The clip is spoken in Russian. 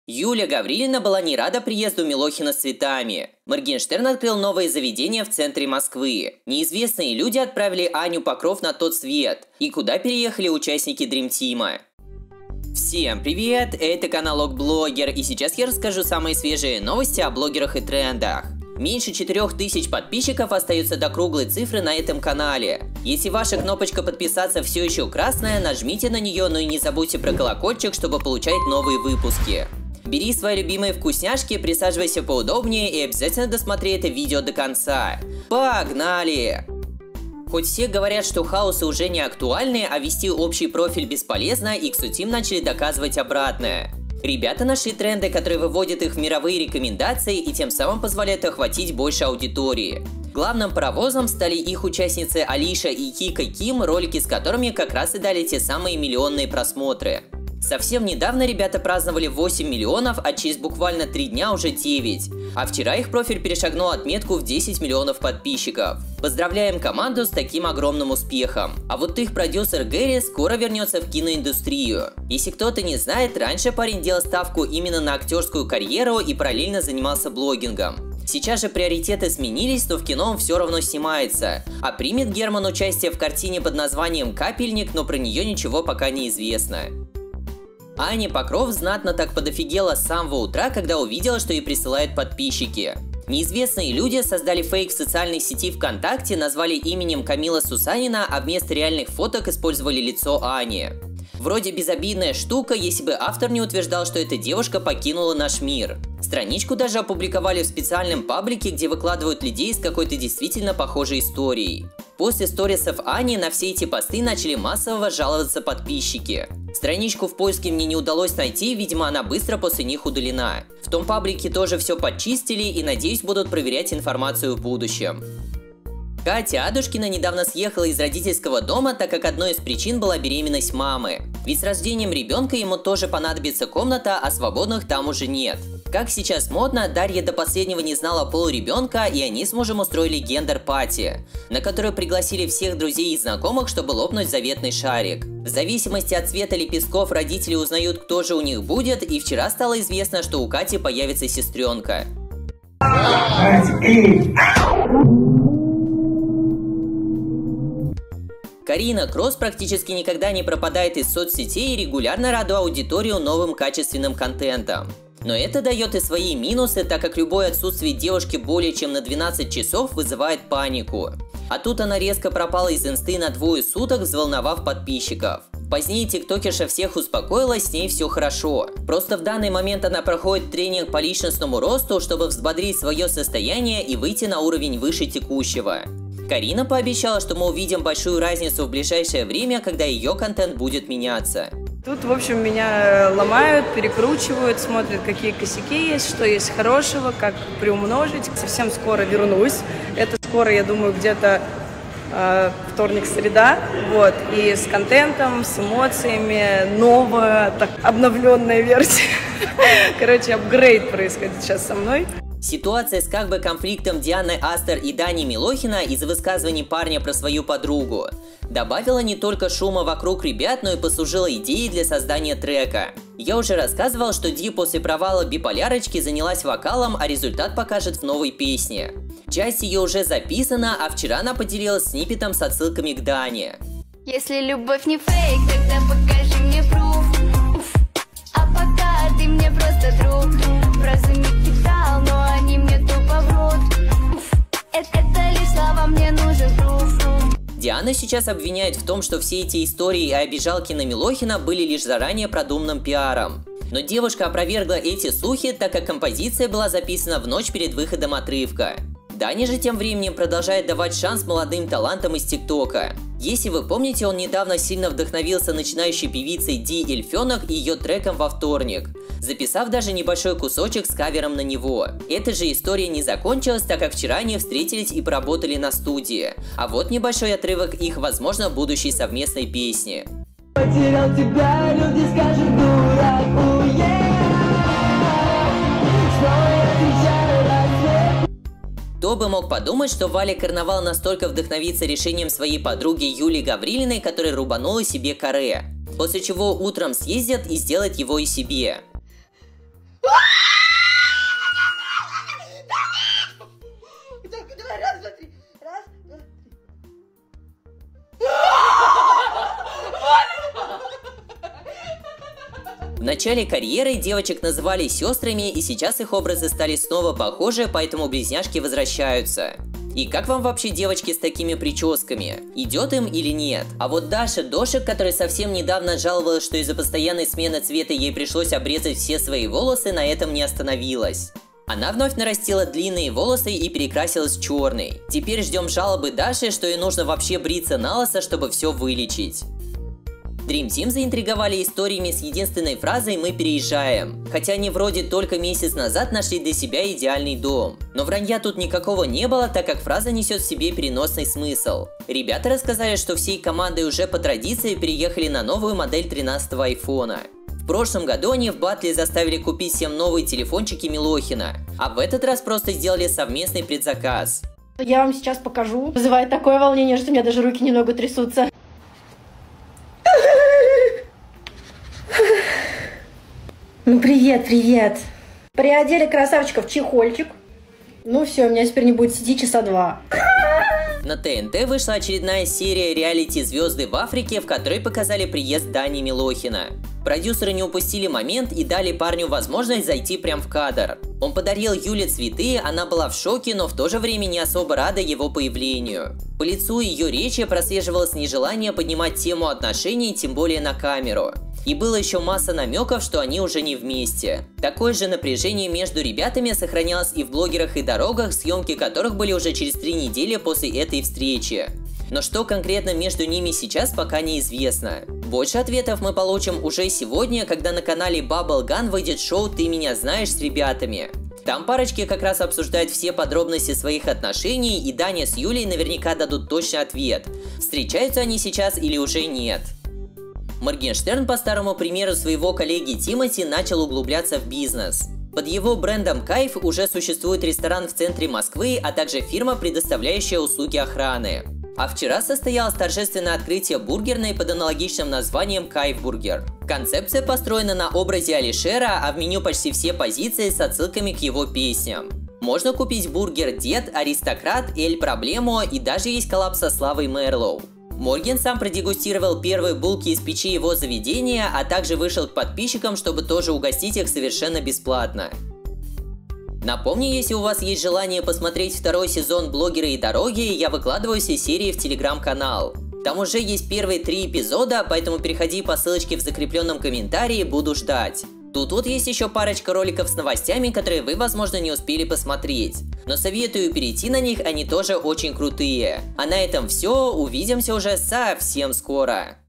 Юля Гаврилина была не рада приезду Милохина с цветами. Моргенштерн открыл новое заведение в центре Москвы. Неизвестные люди отправили Аню Покров на тот свет. И куда переехали участники Dream Team? Всем привет, это канал Окблогер, и сейчас я расскажу самые свежие новости о блогерах и трендах. Меньше 4000 подписчиков остается до круглой цифры на этом канале. Если ваша кнопочка подписаться все еще красная, нажмите на нее, но и не забудьте про колокольчик, чтобы получать новые выпуски. Бери свои любимые вкусняшки, присаживайся поудобнее и обязательно досмотри это видео до конца. Погнали! Хоть все говорят, что хаосы уже не актуальны, а вести общий профиль бесполезно, XOTeam начали доказывать обратное. Ребята нашли тренды, которые выводят их в мировые рекомендации и тем самым позволяют охватить больше аудитории. Главным паровозом стали их участницы Алиша и Кика Ким, ролики с которыми как раз и дали те самые миллионные просмотры. Совсем недавно ребята праздновали 8 миллионов, а через буквально 3 дня уже 9. А вчера их профиль перешагнул отметку в 10 миллионов подписчиков. Поздравляем команду с таким огромным успехом. А вот их продюсер Гэри скоро вернется в киноиндустрию. Если кто-то не знает, раньше парень делал ставку именно на актерскую карьеру и параллельно занимался блогингом. Сейчас же приоритеты сменились, но в кино он все равно снимается. А примет Герман участие в картине под названием «Капельник», но про нее ничего пока не известно. Аня Покров знатно так подофигела с самого утра, когда увидела, что ей присылают подписчики. Неизвестные люди создали фейк в социальной сети ВКонтакте, назвали именем Камила Сусанина, а вместо реальных фоток использовали лицо Ани. Вроде безобидная штука, если бы автор не утверждал, что эта девушка покинула наш мир. Страничку даже опубликовали в специальном паблике, где выкладывают людей с какой-то действительно похожей историей. После сторисов Ани на все эти посты начали массово жаловаться подписчики. Страничку в поиске мне не удалось найти, видимо, она быстро после них удалена. В том паблике тоже все подчистили и, надеюсь, будут проверять информацию в будущем. Катя Адушкина недавно съехала из родительского дома, так как одной из причин была беременность мамы. Ведь с рождением ребенка ему тоже понадобится комната, а свободных там уже нет. Как сейчас модно, Дарья до последнего не знала пол ребенка, и они с мужем устроили гендер-пати, на которую пригласили всех друзей и знакомых, чтобы лопнуть заветный шарик. В зависимости от цвета лепестков родители узнают, кто же у них будет, и вчера стало известно, что у Кати появится сестренка. Карина Кросс практически никогда не пропадает из соцсетей и регулярно радует аудиторию новым качественным контентом. Но это дает и свои минусы, так как любое отсутствие девушки более чем на 12 часов вызывает панику. А тут она резко пропала из инсты на 2 суток, взволновав подписчиков. Позднее тиктокерша всех успокоилась, с ней все хорошо. Просто в данный момент она проходит тренинг по личностному росту, чтобы взбодрить свое состояние и выйти на уровень выше текущего. Карина пообещала, что мы увидим большую разницу в ближайшее время, когда ее контент будет меняться. Тут, в общем, меня ломают, перекручивают, смотрят, какие косяки есть, что есть хорошего, как приумножить. Совсем скоро вернусь. Это скоро, я думаю, где-то вторник-среда. Вот. И с контентом, с эмоциями, новая, так, обновленная версия. Короче, апгрейд происходит сейчас со мной. Ситуация с как бы конфликтом Дианы Астер и Дани Милохина из-за высказываний парня про свою подругу добавила не только шума вокруг ребят, но и послужила идеей для создания трека. Я уже рассказывал, что Ди после провала биполярочки занялась вокалом, а результат покажет в новой песне. Часть ее уже записана, а вчера она поделилась сниппетом с отсылками к Дане. Если любовь не фейк, тогда покажи мне пруф. А пока ты мне просто друг. Фразы не кидал, но они мне тупо врут. Это лишь слова, мне нужен пруф. Диана сейчас обвиняет в том, что все эти истории и обижалки на Милохина были лишь заранее продуманным пиаром. Но девушка опровергла эти слухи, так как композиция была записана в ночь перед выходом отрывка. Даня же тем временем продолжает давать шанс молодым талантам из ТикТока. Если вы помните, он недавно сильно вдохновился начинающей певицей Ди Эльфенок и ее треком «Во вторник», записав даже небольшой кусочек с кавером на него. Эта же история не закончилась, так как вчера они встретились и поработали на студии. А вот небольшой отрывок их, возможно, будущей совместной песни. Потерял тебя, люди скажут, дурак, Кто бы мог подумать, что Валя Карнавал настолько вдохновится решением своей подруги Юли Гаврилиной, которая рубанула себе каре, после чего утром съездят и сделает его и себе. начале карьеры девочек называли сестрами, и сейчас их образы стали снова похожи, поэтому близняшки возвращаются. И как вам вообще девочки с такими прическами? Идет им или нет? А вот Даша Дошик, которая совсем недавно жаловалась, что из-за постоянной смены цвета ей пришлось обрезать все свои волосы, на этом не остановилась. Она вновь нарастила длинные волосы и перекрасилась в черный. Теперь ждем жалобы Даши, что ей нужно вообще бриться на лысо, чтобы все вылечить. Dream Team заинтриговали историями с единственной фразой «Мы переезжаем». Хотя они вроде только месяц назад нашли для себя идеальный дом. Но вранья тут никакого не было, так как фраза несет в себе переносный смысл. Ребята рассказали, что всей командой уже по традиции переехали на новую модель 13-го айфона. В прошлом году они в батле заставили купить всем новые телефончики Милохина, а в этот раз просто сделали совместный предзаказ. Я вам сейчас покажу. Вызывает такое волнение, что у меня даже руки немного трясутся. Ну привет, привет. Приодели красавчика в чехольчик. Ну все, у меня теперь не будет сидеть часа 2. На ТНТ вышла очередная серия реалити «Звезды в Африке», в которой показали приезд Дани Милохина. Продюсеры не упустили момент и дали парню возможность зайти прямо в кадр. Он подарил Юле цветы, она была в шоке, но в то же время не особо рада его появлению. По лицу ее речи прослеживалось нежелание поднимать тему отношений, тем более на камеру. И было еще масса намеков, что они уже не вместе. Такое же напряжение между ребятами сохранялось и в «Блогерах и дорогах», съемки которых были уже через 3 недели после этой встречи. Но что конкретно между ними сейчас, пока неизвестно. Больше ответов мы получим уже сегодня, когда на канале Bubblegum выйдет шоу «Ты меня знаешь» с ребятами. Там парочки как раз обсуждают все подробности своих отношений, и Даня с Юлей наверняка дадут точный ответ, встречаются они сейчас или уже нет. Моргенштерн, по старому примеру своего коллеги Тимати, начал углубляться в бизнес. Под его брендом «Кайф» уже существует ресторан в центре Москвы, а также фирма, предоставляющая услуги охраны. А вчера состоялось торжественное открытие бургерной под аналогичным названием «Кайф Бургер». Концепция построена на образе Алишера, а в меню почти все позиции с отсылками к его песням. Можно купить бургер «Дед», «Аристократ», «Эль Проблемо» и даже есть коллаб со Славой Мерлоу. Морген сам продегустировал первые булки из печи его заведения, а также вышел к подписчикам, чтобы тоже угостить их совершенно бесплатно. Напомню, если у вас есть желание посмотреть второй сезон «Блогеры и дороги», я выкладываю все серии в телеграм-канал. Там уже есть первые 3 эпизода, поэтому переходи по ссылочке в закрепленном комментарии, буду ждать. Тут вот есть еще парочка роликов с новостями, которые вы, возможно, не успели посмотреть. Но советую перейти на них, они тоже очень крутые. А на этом все, увидимся уже совсем скоро.